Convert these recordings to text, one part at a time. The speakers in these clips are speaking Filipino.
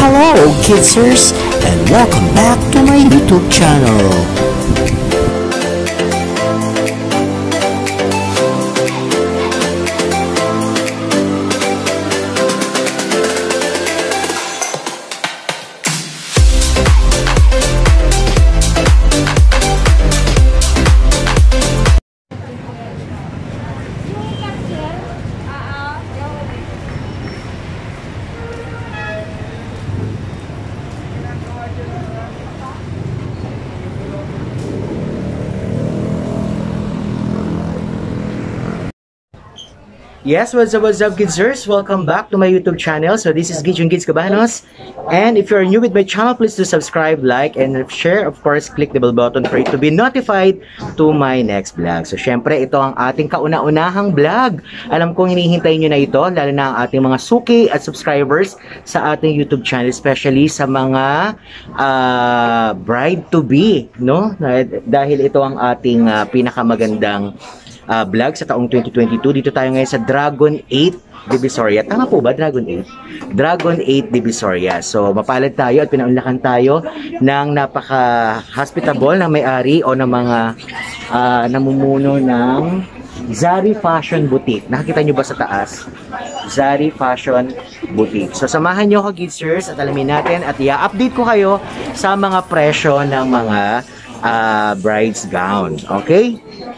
Hello kidsers, and welcome back to my YouTube channel. Yes, what's up kidsers? Welcome back to my YouTube channel. So this is Gijun Kids Cabanos. And if you're new with my channel, please do subscribe, like, and share. Of course, click the bell button for you to be notified to my next vlog. So syempre, ito ang ating kauna-unahang vlog. Alam kong hinihintay nyo na ito, lalo na ang ating mga suki at subscribers sa ating YouTube channel, especially sa mga bride-to-be, no? Dahil ito ang ating pinakamagandang vlog sa taong 2022. Dito tayo ngayon sa Dragon 8 Divisoria. Tama po ba? Dragon 8? Dragon 8 Divisoria. So, mapalad tayo at pinaunlakan tayo ng napaka-hospitable na may-ari o ng mga namumuno ng Zari Fashion Boutique. Nakikita nyo ba sa taas? Zari Fashion Boutique. So, samahan nyo ako, kidsers, at alamin natin at i-update ko kayo sa mga presyo ng mga bride's gown. Okay?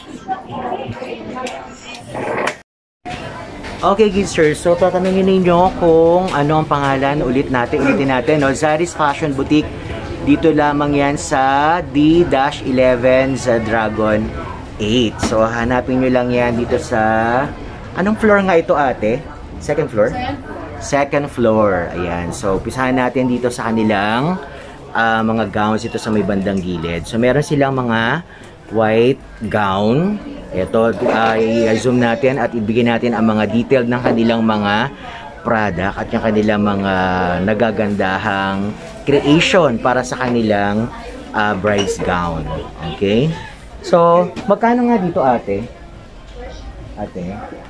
Okay, kidsers, so tatanungin ninyo kung ano ang pangalan. Ulitin natin, no? Zari's Fashion Boutique. Dito lamang yan sa D-11 sa Dragon 8. So hanapin nyo lang yan dito sa... Anong floor nga ito, ate? Second floor? Second floor. Ayan. So pisahan natin dito sa kanilang mga gowns ito sa may bandang gilid. So meron silang mga white gown. Ito, i-zoom natin at ibigay natin ang mga detailed ng kanilang mga product at yung kanilang mga nagagandahang creation para sa kanilang bride's gown. Okay? So, magkano nga dito, ate? Ate?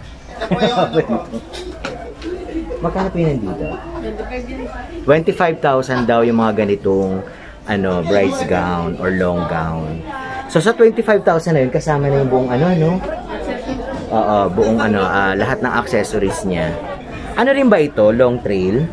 Magkano po yun dito? 25,000 daw yung mga ganitong bride's gown or long gown. So sa 25,000 na yun, kasama na yung buong buong lahat ng accessories niya. Ano rin ba ito? Long trail?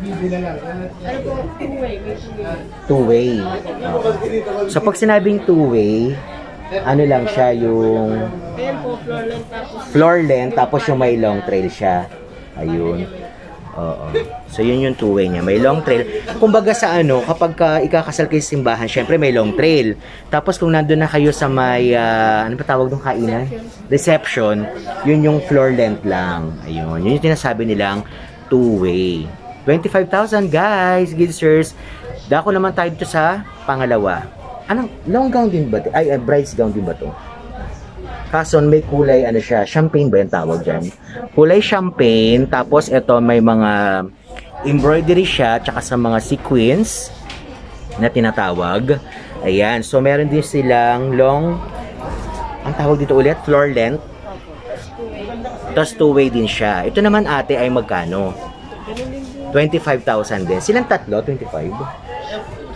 Two-way. So pag sinabing two-way, ano lang siya yung floor length, tapos yung may long trail siya. Ayun. Oo. So yun yung two-way niya. May long trail. Kumbaga sa kapag ikakasal kayo sa simbahan, syempre may long trail. Tapos kung nandun na kayo sa may, ano pa tawag ng kainan? Reception. Yun yung floor length lang. Ayun. Yun yung tinasabi nilang two-way. 25,000 guys, gidsers. Dako naman tayo dito sa pangalawa. Anong long gown din ba? Ay, bride's gown din ba to? Kaso may kulay, siya, champagne ba yung tawag dyan? Kulay champagne, tapos ito may mga embroidery siya, tsaka sa mga sequins na tinatawag. Ayan, so meron din silang long, ang tawag dito ulit, floor length. Tapos two-way din siya. Ito naman ate ay magkano? 25,000 din. Silang tatlo, 25,000.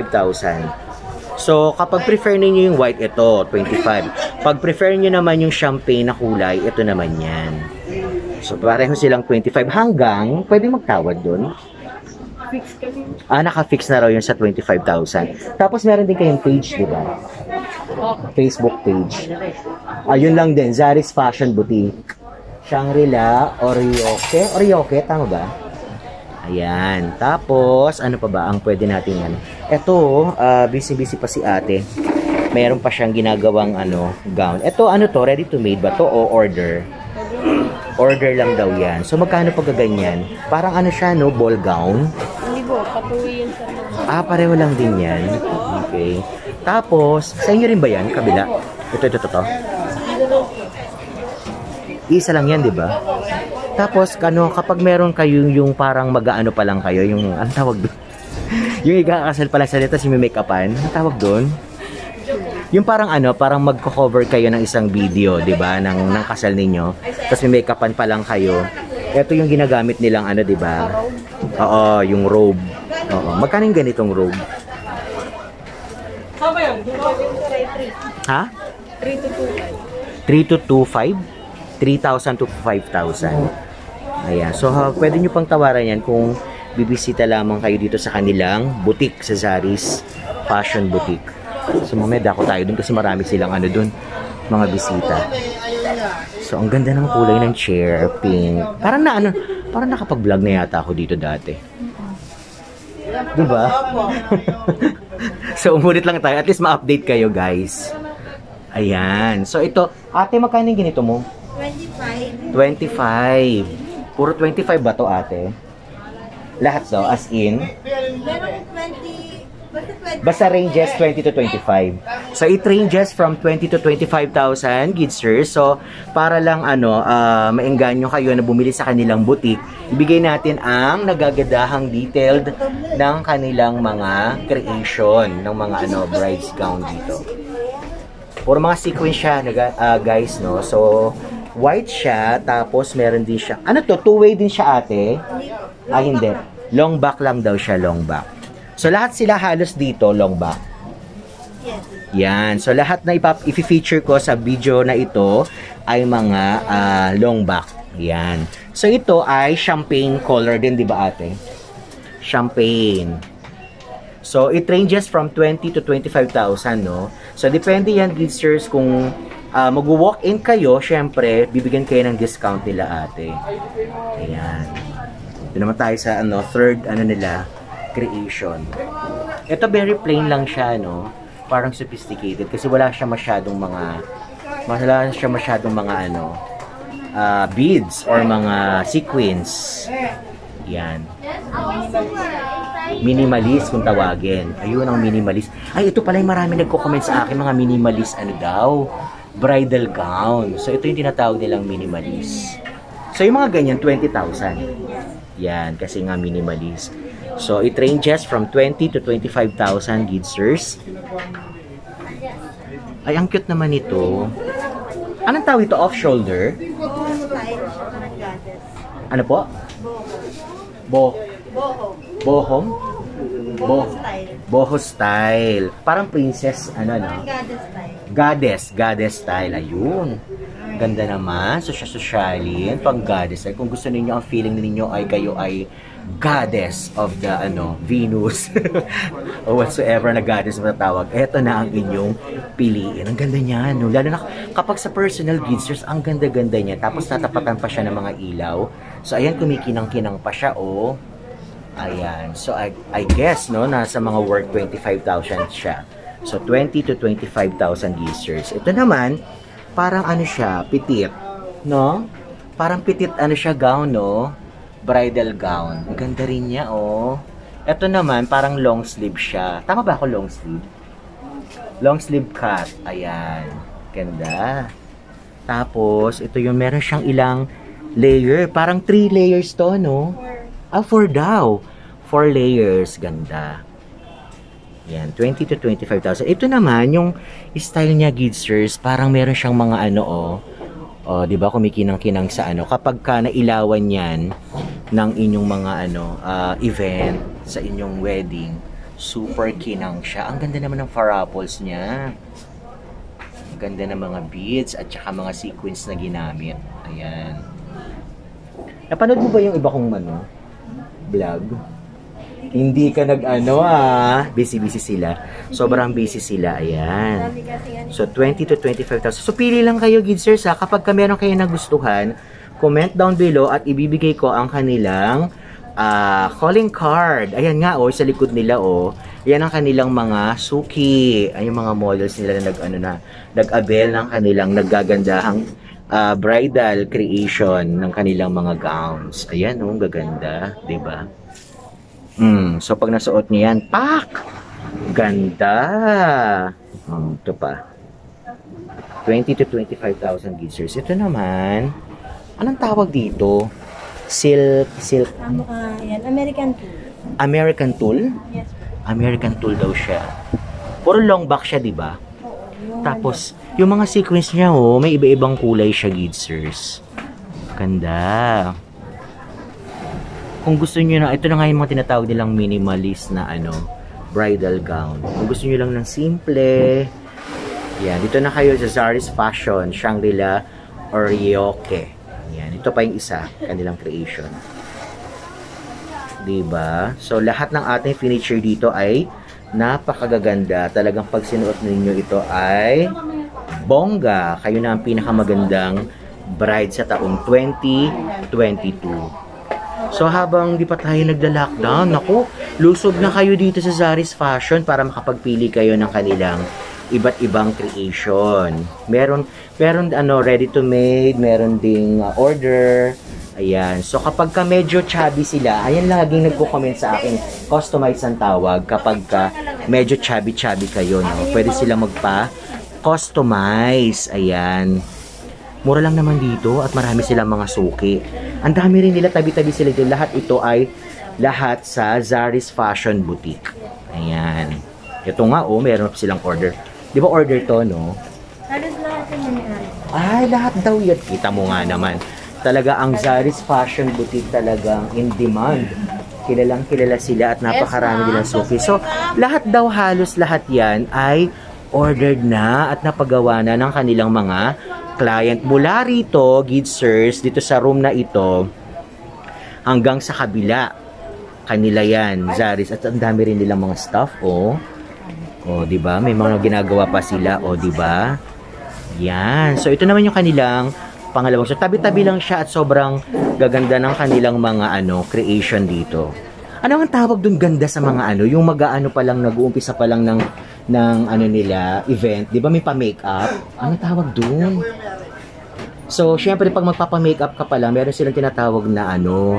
So, kapag prefer niyo yung white, ito, 25. Pag prefer niyo naman yung champagne na kulay, ito naman yan. So, pareho silang 25 hanggang, pwede magtawad dun. Fix kami. Naka-fix na raw yun sa 25,000. Tapos, meron din kayong page, di ba? Facebook page. Ayun lang din, Zari's Fashion Boutique. Shangri-La, Orioke, tama ba? Ayan. Tapos, ano pa ba ang pwede natin Ito, busy-busy pa si ate. Mayroon pa siyang ginagawang gown. Ito, to? Ready to made ba to o order? Order lang daw yan. So, magkano pag ganyan? Parang siya, ball gown? Hindi po, patuloy yan sa pareho lang din yan. Okay. Tapos, sa inyo rin ba yan? Kabila? Ito. Isa lang yan, di ba? Tapos, kapag meron kayong yung parang mag-aano pa lang kayo, yung, ang tawag doon? Yung ikakasal pala sa dito, si may make-upan, ang tawag doon? Yung parang parang magko-cover kayo ng isang video, di ba, ng kasal ninyo. Tapos may make-upan pa lang kayo. Ito yung ginagamit nilang di ba? Oo, yung robe. Oo. Magkano yung ganitong robe? Ha? 3 to 3 to 2.5? 3,000 to 5,000. Ayan. So, pwede nyo pang tawaran yan kung bibisita lamang kayo dito sa kanilang boutique sa Zari's Fashion Boutique. So, mamaya dako tayo dun kasi marami silang ano dun, mga bisita. So, ang ganda ng kulay ng chair, pink. Parang nakapag-vlog na yata ako dito dati. Diba? So, umulit lang tayo. At least ma-update kayo, guys. Ayan. So, ito. Ate, magkano yung ganito mo? 25. 25. Puro 25 ba to, ate? Lahat daw, as in? Meron 20. Basta ranges 20 to 25. So, it ranges from 20 to 25,000, Gidsers. So, para lang maengganyo kayo na bumili sa kanilang boutique, ibigay natin ang nagagadahang detailed ng kanilang mga creation ng mga bride's gown dito. Puro mga sequence siya, guys, no? So, white siya, tapos meron din siya. Ano to? Two-way din siya, ate? Ah, hindi. Long back lang daw siya, long back. So, lahat sila halos dito, long back. Yes. Yan. So, lahat na i-feature ko sa video na ito ay mga long back. Yan. So, ito ay champagne color din, di ba, ate? Champagne. So, it ranges from 20 to 25,000, no? So, depende yan, Gidsers, kung mag-walk-in kayo, syempre, bibigyan kayo ng discount nila, ate. Ayan. Ito naman tayo sa, third, nila, creation. Ito, very plain lang siya, no? Parang sophisticated, kasi wala siya masyadong mga, beads or mga sequins. Yan. Minimalist kung tawagin. Ayun ang minimalist. Ay, ito pala yung marami nagko-comment sa akin, mga minimalist, bridal gown. So, ito yung tinatawag nilang minimalist. So, yung mga ganyan, 20,000. Yan, kasi nga minimalist. So, it ranges from 20 to 25,000, Gidsers. Ay, ang cute naman ito. Anong tawag ito? Off-shoulder? Ano po? Bohom? Boho style. Parang princess, Goddess style. Ayun. Ganda naman. Sosyalin. Pang goddess. Ay, kung gusto ninyo, ang feeling ninyo ay kayo ay goddess of the, Venus. o whatsoever na goddess matatawag. Eto na ang inyong piliin. Ang ganda niya, no? Lalo na kapag sa personal Gidsers, ang ganda-ganda niya. Tapos tatapatan pa siya ng mga ilaw. So, ayan, kumikinang-kinang pa siya, oh. Ayan. So, I guess, no, nasa mga worth 25,000 siya. So, 20 to 25,000 Gidsers. Ito naman, parang siya, petit. No? Parang petit, siya, gown, no? Bridal gown. Ang ganda rin niya, oh. Ito naman, parang long sleeve siya. Tama ba ako long sleeve? Long sleeve cut. Ayan. Ganda. Tapos, ito yung meron siyang ilang layer. Parang 3 layers to, no? 4 daw. 4 layers. Ganda. Yan, 20 to 25,000. Ito naman, yung style niya, Gidsers, parang meron siyang mga di ba, kumikinang-kinang sa kapag ka nailawan yan ng inyong mga event sa inyong wedding, super kinang siya. Ang ganda naman ng faraples niya. Ang ganda ng mga beads at saka mga sequins na ginamit. Ayan. Napanood mo ba yung iba kong vlog? Hindi ka busy-busy sila. Sobrang busy sila. Ayan. So, 20 to 25,000. So, pili lang kayo, Gidsers, kapag meron kayo nagustuhan, comment down below at ibibigay ko ang kanilang calling card. Ayan nga, sa likod nila, Ayan ang kanilang mga suki. Ay, yung mga models nila na nag-avail ng kanilang naggagandahang bridal creation ng kanilang mga gowns. Ayan, gaganda. Diba? So, pag nasuot niya yan, pak! Ganda! Ito pa. 20 to 25,000 Gidsers. Ito naman, anong tawag dito? Silk. Yan, American Tool. American Tool? Yes. American Tool daw siya. Puro long back siya, di ba? Tapos, yung mga sequins niya, may iba-ibang kulay siya, Gidsers. Ganda. kung gusto niyo na, ito na nga yung mga tinatawag nilang minimalist na ano, bridal gown. Kung gusto niyo lang ng simple, yan, dito na kayo sa Zari's Fashion, Shangri-La Orioke. Yan, ito pa yung isa, kanilang creation. Diba? So, lahat ng ating furniture dito ay napakagaganda. Talagang pag sinuot ninyo ito ay bongga. Kayo na ang pinakamagandang bride sa taong 2022. So, habang di pa tayo nagda-lockdown, naku, lusob na kayo dito sa Zari's Fashion para makapagpili kayo ng kanilang iba't ibang creation. Meron ano, ready to made, meron ding order. Ayan. So, kapag ka medyo chubby sila, ayan laging nagko-comment sa akin, customize ang tawag kapag ka medyo chubby kayo, no? Pwede sila magpa-customize. Ayan. Mura lang naman dito at marami silang mga suki. Ang dami rin nila, tabi-tabi sila dito. Lahat ito ay lahat sa Zari's Fashion Boutique. Ayan. Ito nga, oh, meron silang order. Di ba order to, no? Halos lahat yung Ay, lahat daw yan. Kita mo nga naman. Talaga, ang Zari's Fashion Boutique talagang in demand. Kilalang kilala sila at napakarami nilang suki. So, lahat daw, halos lahat yan ay ordered na at napagawa na ng kanilang mga client. Mula rito, Gidsers, dito sa room na ito, hanggang sa kabila. Kanila yan, Zari's. At ang dami rin nilang mga staff, oh. Oh, di ba? May mga ginagawa pa sila, oh, di ba? Yan. So, ito naman yung kanilang pangalawang. So, tabi-tabi lang siya at sobrang gaganda ng kanilang mga, ano, creation dito. Ano ang tawag dun ganda sa mga, ano, yung mag-aano pa lang, nag-uumpisa pa lang ng ano nila, event, di ba may pa-makeup? Ano tawag dun? So, syempre, pag magpapa-makeup ka pa lang, meron silang tinatawag na, ano,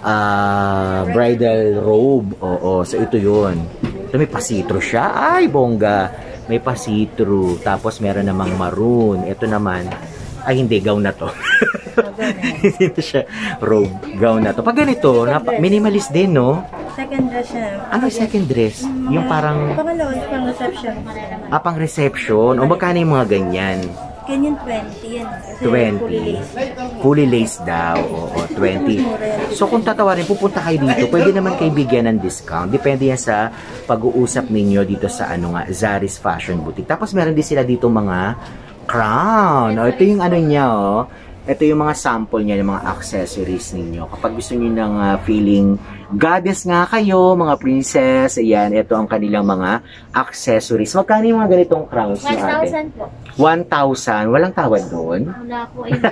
bridal robe. Oo, so ito yun. Ito may pasitro siya. Ay, bongga. May pasitro. Tapos, meron namang maroon. Ito naman, ay hindi, gown na to. Hindi na siya robe, gown na to. Pag ganito, minimalist din, no? second dress siya. Ano second dress? Yung parang... Pangalawa, pang reception. Pang reception. O magkano yung mga ganyan? Ganyan 20 yan. Kasi 20. Fully lace daw. Oo, 20. So kung tatawarin, pupunta kayo dito, pwede naman kayo bigyan ng discount. Depende yan sa pag-uusap ninyo dito sa ano nga, Zari's Fashion Boutique. Tapos meron din sila dito mga crown. O, ito yung ano niya, oh. Ito yung mga sample niya, yung mga accessories ninyo. Kapag gusto niyo ng feeling goddess nga kayo, mga princess, ayan, ito ang kanilang mga accessories. Magkano yung mga ganitong crowns niyo, ate? 1,000 po. 1,000? Walang tawad doon? Wala po, ayun.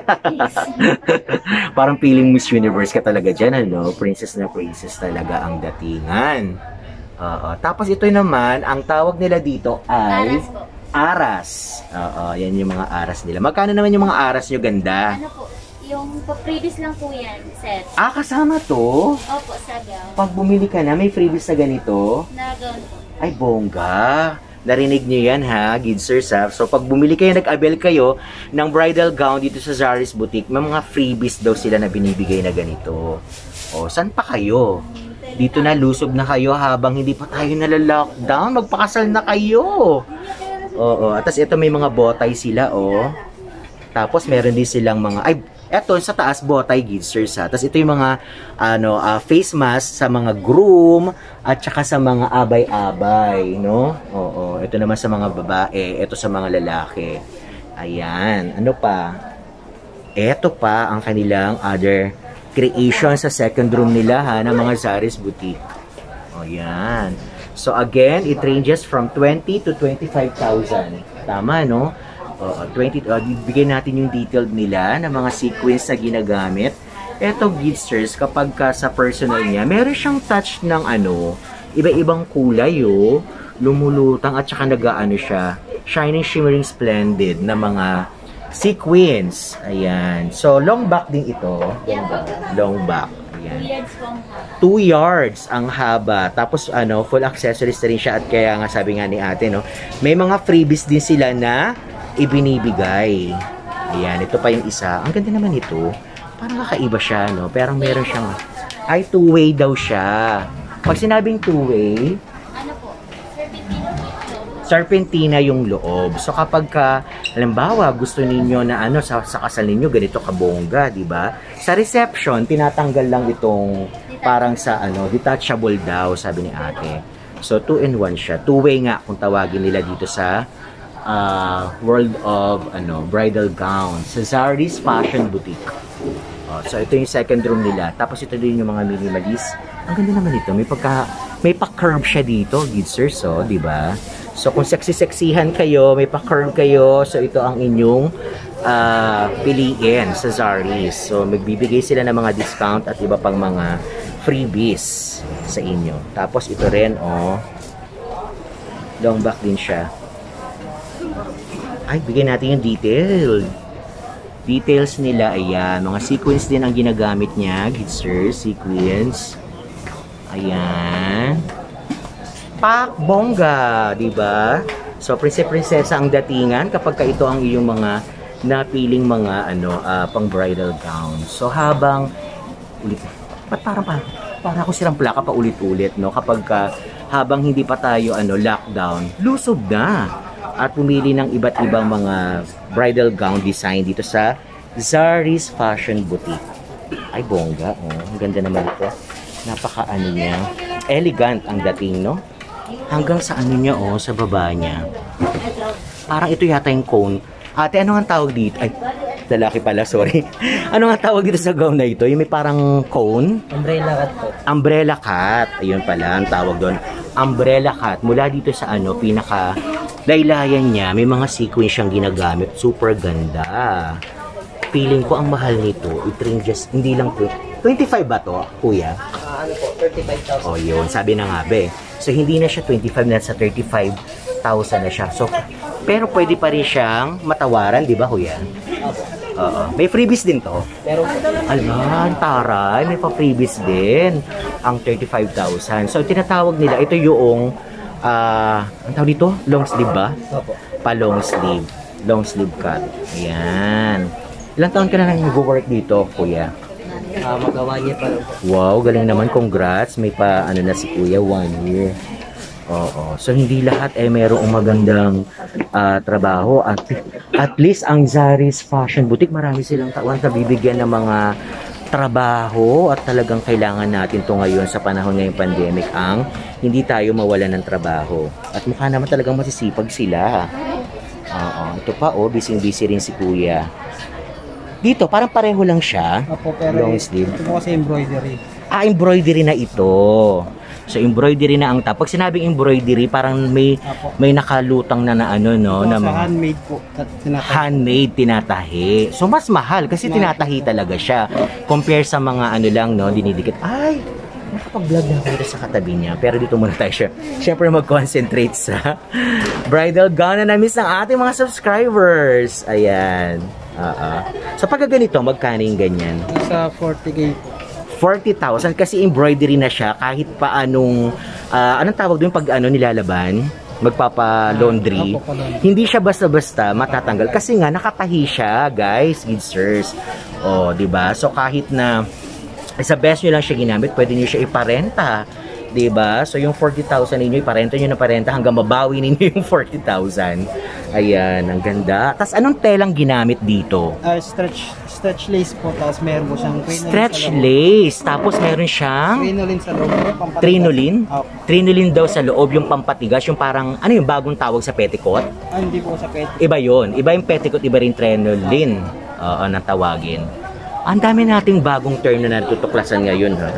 Parang feeling Miss Universe ka talaga dyan, ano? Princess na princess talaga ang datingan. Tapos ito naman, ang tawag nila dito ay... Aras po. Aras. Oo, yan yung mga aras nila. Magkano naman yung mga aras nyo, ganda? Ano po, yung previous lang po yan, set. Kasama to? Opo, sagaw. Pag bumili ka na, may freebies na ganito? Na gown po. Ay, bongga. Narinig nyo yan, ha, Gidsers, ha? So, pag bumili kayo, nag-avail kayo ng bridal gown dito sa Zari's Boutique, may mga freebies daw sila na binibigay na ganito. O, saan pa kayo? Dito na, lusob na kayo habang hindi pa tayo nalalockdown. Magpakasal na kayo. Oo, at ito may mga botay sila, oh. Tapos meron din silang mga, ay, eto sa taas botay, Gidsers, ha. Tapos ito yung mga ano, face mask sa mga groom at saka sa mga abay-abay, no? Oo, ito naman sa mga babae, ito sa mga lalaki. Ayan, ano pa? Ito pa ang kanilang other creation sa second room nila, ha, ng mga Zari's Boutique. O, yan. So, again, it ranges from 20 to 25,000. Tama, no? Bigyan natin yung detailed nila ng mga sequins na ginagamit. Eto, Gidsers, kapag ka sa personal niya, meron siyang touch ng ano, iba-ibang kulay, oh. Lumulutang at saka nag-ano siya. Shining, shimmering, splendid na mga sequins. Ayan. So, long back din ito. Long back. Ayan. 2 yards ang haba. Tapos ano, full accessories na rin siya at kaya nga sabi nga ni ate, no, may mga freebies din sila na ibinibigay. Ayan, ito pa yung isa. Ang ganda naman ito. Parang kakaiba siya, no? Pero meron siyang, ay, two-way daw siya. Pag sinabing two-way, Ano po, serpentina yung loob. So kapag ka, halimbawa, gusto ninyo na ano sa kasal ninyo ganito kabongga, di ba? Sa reception, tinatanggal lang itong parang sa detachable daw, sabi ni ate. So, 2-in-1 siya. Two-way nga kung tawagin nila dito sa world of bridal gown. Sa Zari's Fashion Boutique. So, ito yung second room nila. Tapos, ito din yung mga minimalist. Ang ganda naman ito. May pa-curve siya dito, gidsers, so, di ba? So, kung sexy-sexyhan kayo, may pa-curve kayo, so, ito ang inyong piliin sa Zari's. So, magbibigay sila ng mga discount at iba pang mga freebies sa inyo. Tapos, ito rin, long back din siya. Ay, bigyan natin yung details nila. Ayan, mga sequins din ang ginagamit niya, gidsers, sequins. Ayan. Pak bongga, di ba? So, prinsesa ang datingan kapag ka ito ang iyong mga napiling mga pang bridal gown. So, habang parang ako silang plaka pa ulit-ulit, no? Kapag habang hindi pa tayo lockdown, lusob na. At pumili ng iba't ibang mga bridal gown design dito sa Zari's Fashion Boutique. Ay, bongga. Ang ganda naman ito. Napaka niya. Elegant ang dating, no? Hanggang sa niya, sa baba niya. Parang ito yata yung cone. Ate, ano ang tawag dito? Ay, lalaki pala, sorry. Ano ang tawag dito sa gown na ito? Yung may parang cone? Umbrella cut po. Umbrella cut. Ayun pala, ang tawag doon. Umbrella cut. Mula dito sa pinaka laylayan niya, may mga sequins siyang ginagamit. Super ganda. Feeling ko ang mahal nito. It-ranges, hindi lang po. 25 ba to, kuya? Ano po, 35,000. O yun, sabi na nga be. So, hindi na siya 25 na sa 35,000 na siya. So, pero pwede pa rin siyang matawaran, di ba, kuya? Opo. May freebies din to. Pero Alan, taray, may pa-freebies din. Ang 35,000. So, tinatawag nila, ito yung, ang tawag dito? Long sleeve ba? opo. Pa-long sleeve. Long sleeve cut. Ayan. Ilang taon ka na nang nag-work dito, kuya? Magawa niya pa lang po. Wow, galing naman. Congrats. May pa, na si kuya, 1 year. Oo. So, hindi lahat mayroong magandang trabaho. At least, ang Zari's Fashion Boutique, marami silang taon na bibigyan ng mga trabaho at talagang kailangan natin to ngayon sa panahon ngayong pandemic ang hindi tayo mawalan ng trabaho. At mukha naman talagang masisipag sila. Oo. Ito pa, busy-busy rin si kuya. Dito, parang pareho lang siya. Opo, pero long sleeve. ito po kasi embroidery. Embroidery na ito. So, embroidery na ang top. Pag sinabing embroidery, parang may nakalutang na ano, no? Ito Na sa handmade po. handmade, tinatahi. So, mas mahal kasi tinatahi talaga siya. Compare sa mga lang, no? Dinidikit. Ay! Nakapag-vlog na ako dito sa katabi niya. Pero dito muna tayo siya. Siyempre, mag-concentrate sa bridal gown na na-miss ng ating mga subscribers. Ayan. So, pag ganito, magkano yung ganyan? Nasa 40K po. 40,000 kasi embroidery na siya kahit pa anong tawag doon pag nilalaban, magpapa-laundry. Hindi siya basta-basta matatanggal kasi nga nakatahi siya, guys, gidsers. Oh, 'di ba? So kahit na sa best niyo lang siya ginamit, pwede niyo siya iparenta. 'Di ba? So yung 40,000 ninyo iparenta niyo na parenta hanggang mabawi ninyo yung 40,000. Ayan, ang ganda. Tapos anong telang ginamit dito? Stretch lace po, tapos meron po siyang crinoline Stretch sa loob. lace. Tapos meron siyang Crinoline sa loob. Pampatigas. Trinolin? Opo. Trinolin daw sa loob yung pampatigas, yung parang yung bagong tawag sa petticoat? Hindi po sa pet. Iba yon. Iba yung petticoat, iba rin trinolin. Na tawagin. Ang dami nating bagong term na natutuklasan ngayon, ha?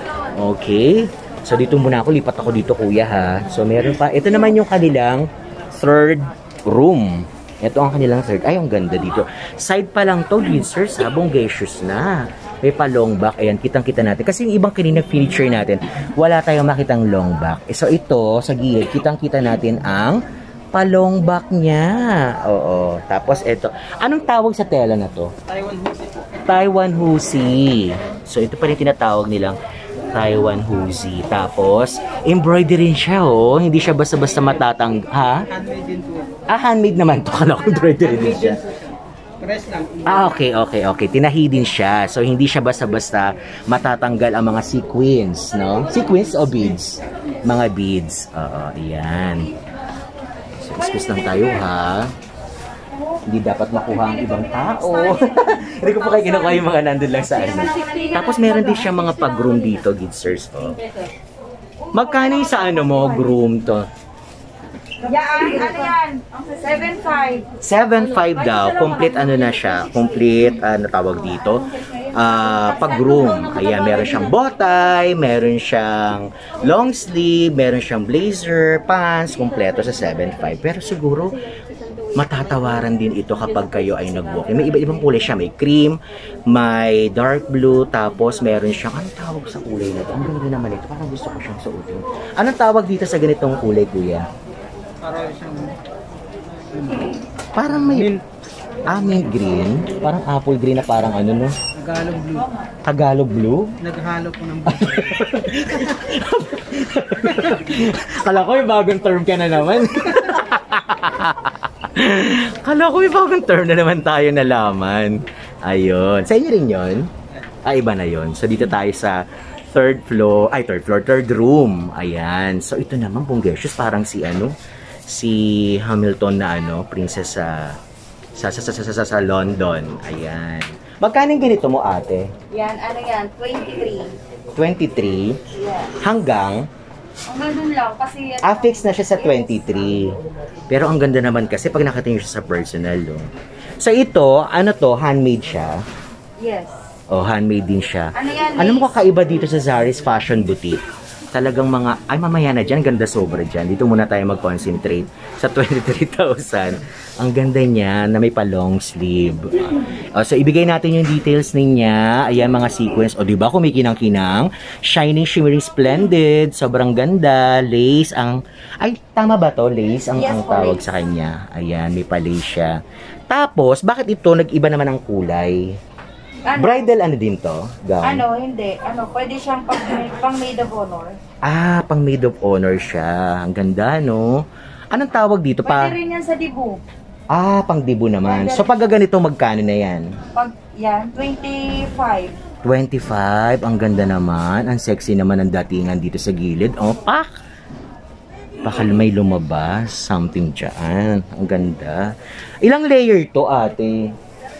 Okay. So dito muna ako, lipat ako dito, kuya, ha? So meron pa. Ito naman yung kanilang third room. Ito ang kanilang third. Ay, ang ganda dito. Side pa lang to, gidsers, ha? Bonggacious na. May pa long back. Ayan, kitang-kita natin. Kasi yung ibang kanina feature natin, wala tayong makitang long back. So ito, sa gilid, kitang-kita natin ang pa-long back niya. Oo. Tapos ito. Anong tawag sa tela na to? Taiwan Husi po. Taiwan Husi. So ito pa rin tinatawag nilang Taiwan Husi. Tapos, embroidery siya, oh. Hindi siya basta-basta matatang... Ha? Handmade din po. Handmade naman to. Kala ko embroidery din siya. Press lang. Okay. Tinahi din siya. So, hindi siya basta-basta matatanggal ang mga sequins, no? Sequins o beads? Mga beads. Oo, ayan. So, excuse lang tayo, ha? Hindi dapat makuha ang ibang tao. Hindi ko po kayo kinukuha yung mga nandun lang sa ano. Tapos meron din siya mga pag-groom dito, Gidsers. Oh. Magkano yung sa ano mo, groom to? Yan, ano yan? 7.5. 7.5 daw. Complete ano na siya. Complete, tawag dito. Pag-groom. Ayan, meron siyang botay, meron siyang long sleeve, meron siyang blazer, pants, kompleto sa 7.5. Pero siguro, matatawaran din ito kapag kayo ay nag-walk. May iba-ibang kulay siya. May cream, may dark blue, tapos meron siyang, anong tawag sa kulay na ito? Ang ganda naman ito. Parang gusto ko siyang suotin. Anong tawag dito sa ganitong kulay, kuya? Para siyang Parang may... mint green. Parang apple green na parang ano, no? Tagalog blue. Tagalog blue? Naghalo po ng blue. Kala ko may bagong term ka na naman. Kala ko may bagong term na naman tayo nalaman. Ayun. Sa inyo rin yun? Iba na yun. So, dito tayo sa third room. Ayan. So, ito naman, Bonggersius, parang si Hamilton na princess sa London. Ayan. Magkano yung ganito mo, ate? Yan, ano yan? 23. 23? Yeah. Hanggang? Hanggang dun lang, kasi... Fix na siya sa 23. Pero ang ganda naman kasi pag nakatingin siya sa personal, no? So ito, ano to? Handmade siya? Yes. Oh, handmade din siya. Ano yan, Ano mo lace? kakaiba dito sa Zari's Fashion Boutique? Talagang mga, ay mamaya na dyan, ganda sobra dyan. Dito muna tayo mag-concentrate sa 23,000. Ang ganda niya na may pa long sleeve. So ibigay natin yung details niya. Ayan mga sequence. O diba kumikinang-kinang? Shining, shimmering, splendid. Sobrang ganda. Lace ang, ay tama ba to? Lace ang, Yes, ang tawag lace. sa kanya. Ayan, may pa-lace siya. Tapos, bakit ito nag-iba naman ang kulay? Ano? Bridal ano din to? Gown? Hindi. Pwede siyang pang maid of honor. Pang maid of honor siya. Ang ganda, no? Anong tawag dito? Pwede rin yan sa dibu. Pang dibu naman. So, pag ganito, magkano na yan? Pag yan, 25. 25. Ang ganda naman. Ang sexy naman ang datingan dito sa gilid. Oh, pak! Baka may lumabas. Something dyan. Ang ganda. Ilang layer to, ate?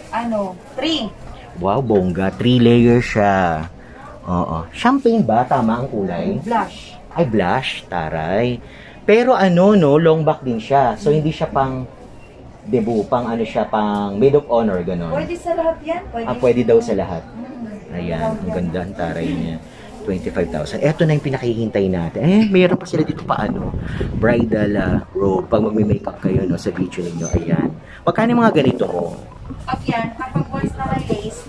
3. Wow, bongga. 3 layer siya. Oo. Champagne ba? Tama ang kulay? Blush. Ay, blush. Taray. Pero long back din siya. So, hindi siya pang debut. Pang maid of honor, gano'n. Pwede sa lahat yan. Pwede daw sa lahat. Ayan. Ang ganda ang taray niya. 25,000. Eto na yung pinakihintay natin. Mayroon pa sila dito bridal robe. Pag magme-makeup kayo, no, sa video ninyo. Ayan. Magkano yung mga ganito mo? Pag yan, kapag boys na may lace,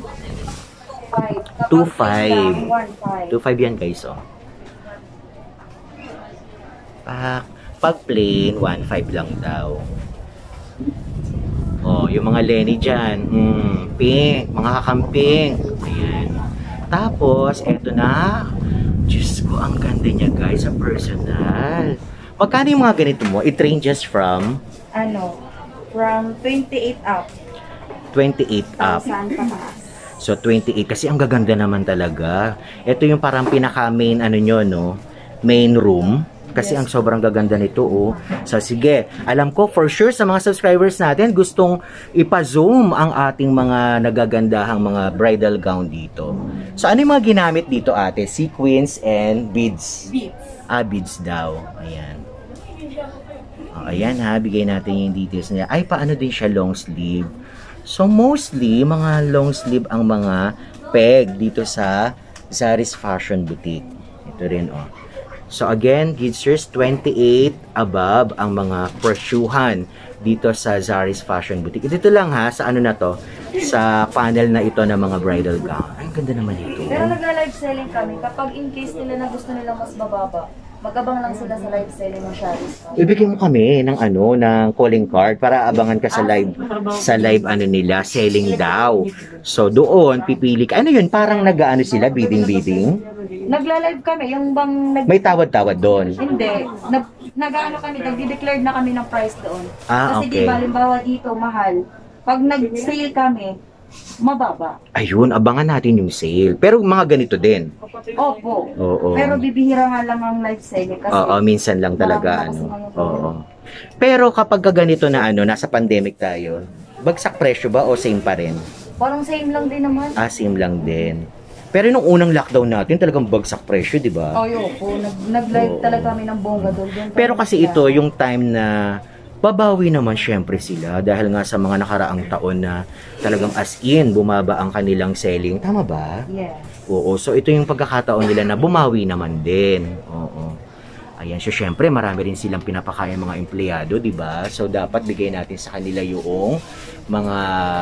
2.5. 2.5. 2.5 yan, guys, oh. Pag plain, 1.5 lang daw. Oh, yung mga Lenny dyan. Pink. Mga kakamping. Ayan. Tapos, eto na. Diyos ko, ang ganda niya, guys, sa personal. Magkano yung mga ganito mo? It ranges from? From 28 up. 28 up. Saan pa taas? So, 28. Kasi ang gaganda naman talaga. Ito yung parang pinaka-main, main room. Kasi ang sobrang gaganda nito, oh. So, sige. Alam ko, for sure, sa mga subscribers natin, gustong ipa-zoom ang ating mga nagagandahang mga bridal gown dito. So, ano yung mga ginamit dito, ate? Sequins and beads. Beads. Beads daw. Ayan. Ayan ha, bigay natin yung details niya. Ay, paano din siya long sleeve? So, mostly, mga long sleeve ang mga peg dito sa Zari's Fashion Boutique. Ito rin, oh. So, again, Gidsers, 28 above ang mga presyuhan dito sa Zari's Fashion Boutique. Dito lang ha, sa na to? Sa panel na ito ng mga bridal gown. Ay, ang ganda naman ito. Pero nagla-live selling kami. Kapag in case nila na gusto nilang mas mababa, mag-abang lang sila sa live selling ng Shari's. Ibigyan mo kami ng ng calling card para abangan ka sa live nila, selling daw. So doon pipili ka. Ano 'yun? Parang sila bidding. Nagla-live kami, yung bang May tawad-tawad doon. Hindi. Nag-ano kami, nagde-declare na kami ng price doon. Kasi Okay. di ba, halimbawa dito, mahal. Pag nag-sale kami, mababa. Ayun, abangan natin yung sale. Pero mga ganito din. Opo. Oo. Pero bibihira nga lang ang live selling kasi Oo, minsan lang talaga marami ano. kasi mga Oo. Pero kapag ganito na nasa pandemic tayo, Bagsak presyo ba o same pa rin? Parang same lang din naman. Same lang din. Pero nung unang lockdown natin, talagang bagsak presyo, di ba? Ayoko, nag-live talaga kami ng bongga doon. Pero kasi ito, yung time na babawi naman syempre sila dahil nga sa mga nakaraang taon na talagang as in, bumaba ang kanilang selling. Tama ba? Yes. Oo. So, ito yung pagkakataon nila na bumawi naman din. Oo. Ayan. So, syempre, marami rin silang pinapakain mga empleyado, di ba? So, dapat bigay natin sa kanila yung mga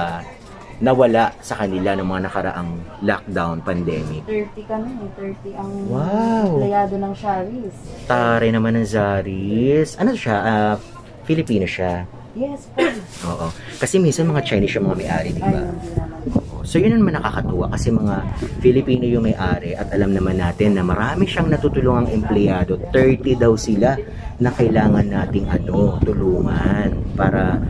nawala sa kanila ng mga nakaraang lockdown pandemic. 30 kami, 30 ang Wow! empleyado ng Shari's. Tare naman ng Zaris. Ano siya? Filipino siya. Yes, po. Oo. Kasi minsan mga Chinese yung mga may-ari, di ba? Ay, hindi naman. Oo. So yun naman nakakatuwa kasi mga Filipino yung may-ari at alam naman natin na marami siyang natutulungang empleyado. 30 daw sila na kailangan nating tulungan para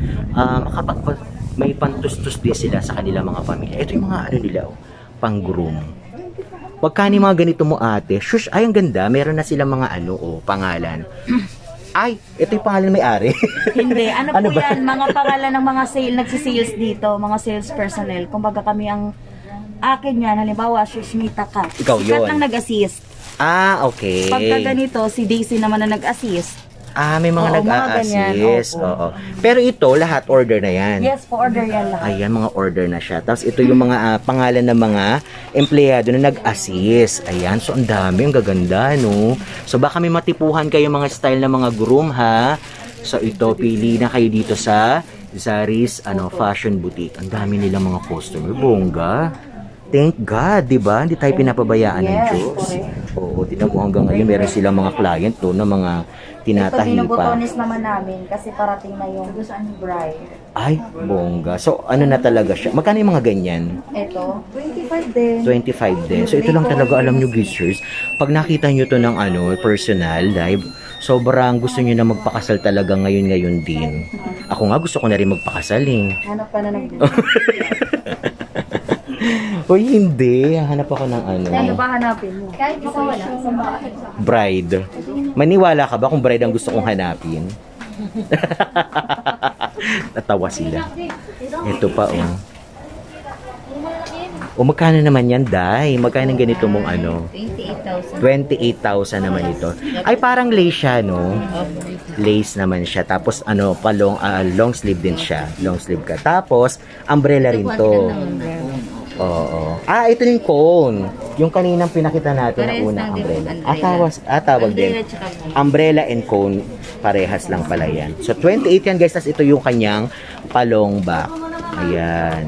may pantustos din sila sa kanilang mga pamilya. Ito yung mga nila, pang-groom. Pagka ni mga ganito mo ate, shush, ay ang ganda, meron na silang mga pangalan. Ay, ito yung pangalan may-ari. Hindi, ano Ano po ba? yan, mga pangalan ng mga nagsisales dito, mga sales personnel. Kumbaga kami ang akin yan, halimbawa, Shushmita ka. Ikaw yun. Sikat nang nag-assist. Okay. Pagka ganito, si Daisy naman na nag-assist. May mga Oo, mga nag-a-assist. ganyan, opo. Oo. Pero ito, lahat order na yan. Yes, po order yan lahat. Ayan, mga order na siya. Tapos ito yung mga pangalan ng mga empleyado na nag-assist. Ayan, so ang dami, ang gaganda, no? So baka may matipuhan kayo mga style ng mga groom, ha? So ito, pili na kayo dito sa Zaris Fashion Boutique. Ang dami nilang mga customer. Bongga. Thank God, di ba? Hindi tayo pinapabayaan ng Yes, Diyos. correct. Oo, tinan mo hanggang ngayon, meron silang mga client to na mga Ito tinatahi pa. binubutonis naman namin kasi parating na yung bride. Ay, bongga. So, ano na talaga siya? Magkano yung mga ganyan? Ito, 25 din. 25 din. So, ito lang talaga alam nyo, gizers. Pag nakita nyo to ng personal, live, sobrang gusto nyo na magpakasal talaga ngayon din. Ako nga, gusto ko na rin magpakasal eh. Hanap ka na ng Uy, hindi. Hanap ako ng Ano ba hanapin mo? Kahit isa wala sa bahay. bride. Maniwala ka ba kung bride ang gusto kong hanapin? Natawa sila. Ito pa, magkano naman yan, Day? Magkano ganito mong 28,000. 28,000 naman ito. Ay, parang lace siya, no? Lace naman siya. Tapos, long sleeve din siya. Long sleeve ka. Tapos, umbrella rin to. Oo. Ito yung cone. Yung kaninang pinakita natin na unang umbrella. Tawag din. Umbrella and cone. Parehas lang pala yan. So, 28 yan, guys. Tapos, ito yung kanyang palong back. Ayan.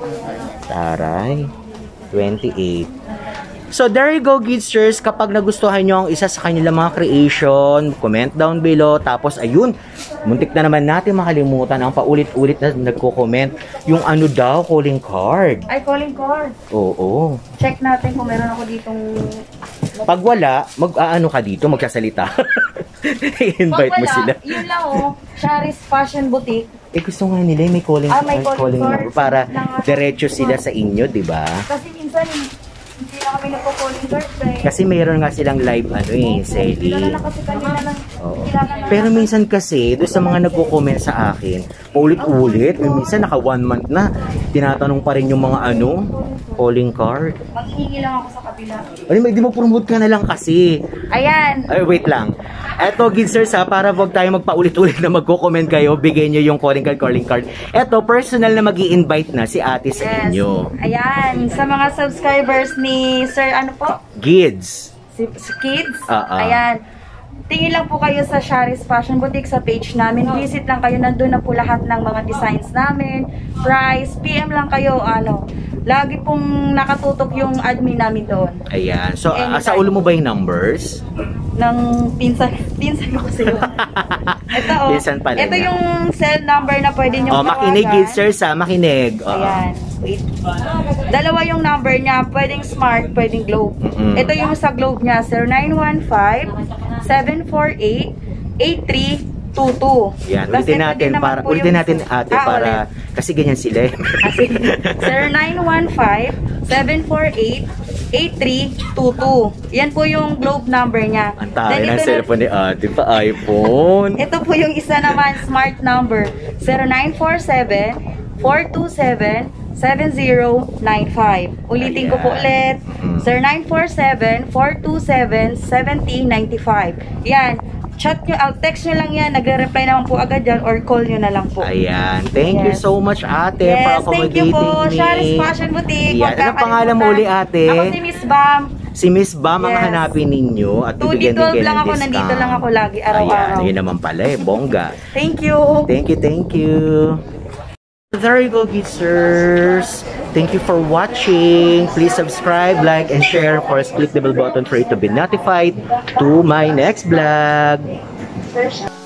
Taray. 28. So, there you go, Gidsers. Kapag nagustuhan nyo ang isa sa kanilang mga creation, comment down below. Tapos, ayun, muntik na naman natin makalimutan ang paulit-ulit na nagko-comment. Yung calling card. Ay, calling card. Oo. Check natin kung meron ako ditong... Pag wala, ka dito, magsasalita. I-invite mo sila. Yun lang Shari's Fashion Boutique. Gusto nga nila, may calling, may calling card. number para diretso sila sa inyo, di ba? Kasi minsan, hindi na kami nagpo-calling card. Kasi mayroon nga silang live selling. Kilala na kasi kanina ng... Oo. Pero minsan kasi, doon sa mga nagko-comment sa akin, ulit-ulit, minsan naka 1 month na, tinatanong pa rin yung mga calling card. Maghihingi lang ako sa kabila. Di mo promote ka na lang kasi. Ayan! Ay, wait lang. Eto, Gidsers, para wag tayo magpaulit-ulit na magko-comment kayo, bigay nyo yung calling card. Eto, personal na mag-i-invite na si ate sa inyo. Ayan, sa mga subscribers ni Sir, Gids. Si Kids. Ayan. Tingin lang po kayo sa Shari's Fashion Boutique sa page namin. Visit lang kayo. Nandun na po lahat ng mga designs namin. Price. PM lang kayo. Lagi pong nakatutok yung admin namin doon. Ayan. So, Anytime. sa ulo mo ba yung numbers? Ng pinsan ko kasi yun. Ito Pinsan pala ito niya. yung cell number na pwede nyo Makinig, Gidsers, makinig. Ayan. Wait. Dalawa yung number niya. Pwedeng smart, pwedeng globe. Ito yung sa globe niya. 0915-748-8322. Yan, Tas ulitin ito natin din naman para po ulitin yung- natin ate para kasi ganyan sila. 0915-748-8322. Yan po yung globe number niya. Ang tayo Then ng ito cellphone ni ate pa iPhone. Ito po yung isa naman smart number. 0947-427-7095. Ulitin ko po ulit. Sir, 947-427-7095. Yan. Chat nyo, text nyo lang yan. Nagre-reply naman po agad yan or call nyo na lang po. Ayan. Thank you Yes. so much, ate, for Yes, thank you accommodating po. me. Charis Fashion Boutique. Yan. Anong pangalan mo uli, ate? Ako si Miss Bam. Si Miss Bam ang Yes. hanapin ninyo at bibigyan din 2D12 kayo lang ng ako. discount. Nandito lang ako lagi, araw-araw. Ayan. Yun naman pala eh. Bongga. Thank you. Thank you, thank you. There you go, Gitzers. Thank you for watching. Please subscribe, like, and share. Of course, click the bell button for you to be notified to my next vlog.